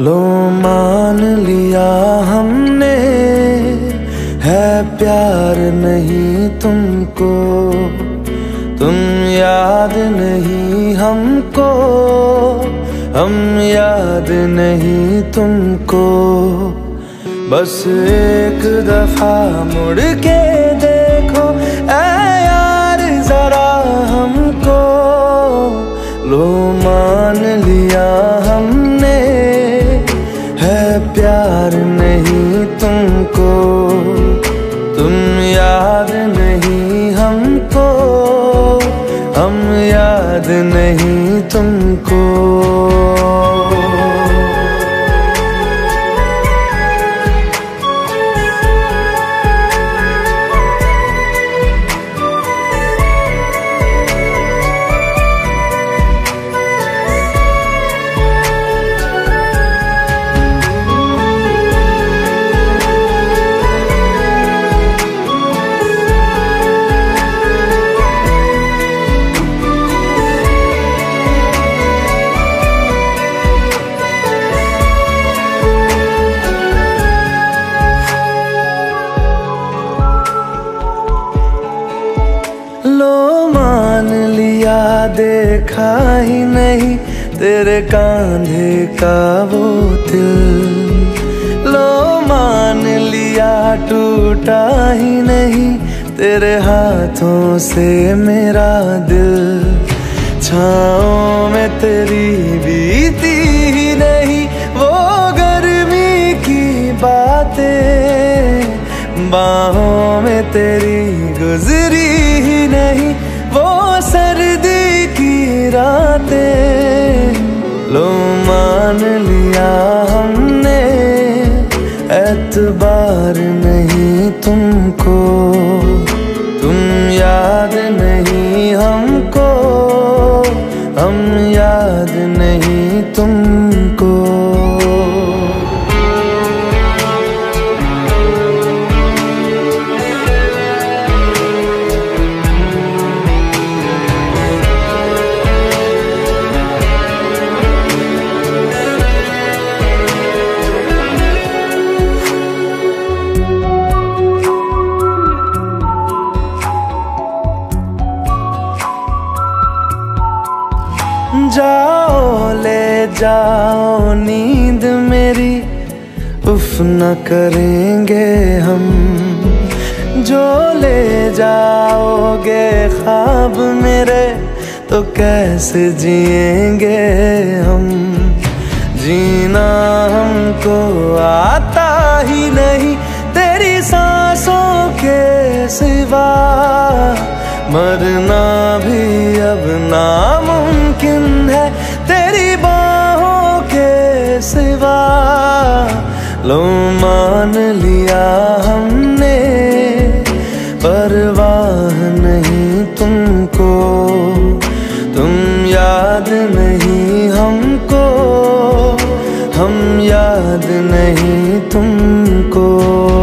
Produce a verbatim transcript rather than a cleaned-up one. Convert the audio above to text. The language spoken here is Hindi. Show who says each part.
Speaker 1: लो मान लिया हमने, है प्यार नहीं तुमको, तुम याद नहीं हमको, हम याद नहीं तुमको। बस एक दफा मुड़ के देखो ऐ यार जरा हमको, लो मान लिया हमने, है प्यार नहीं तुमको, तुम याद नहीं हमको, हम याद नहीं तुमको। लो मान लिया देखा ही नहीं तेरे कांधे का वो दिल, लो मान लिया टूटा ही नहीं तेरे हाथों से मेरा दिल। छाँव में तेरी बीती ही नहीं वो गर्मी की बातें, बाहों में तेरी गुजरी ही नहीं वो सर्दी की रातें। लो मान लिया हमने, एतबार नहीं तुमको, तुम याद नहीं हमको, हम याद नहीं तुमको। जाओ ले जाओ नींद मेरी, उफ न करेंगे हम, जो ले जाओगे ख्वाब मेरे तो कैसे जिएंगे हम। जीना हमको आता ही नहीं तेरी सांसों के सिवा, मरना भी अब नामुमकिन है तेरी बाहों के सिवा। लो मान लिया हमने, परवाह नहीं तुमको, तुम याद नहीं हमको, हम याद नहीं तुमको।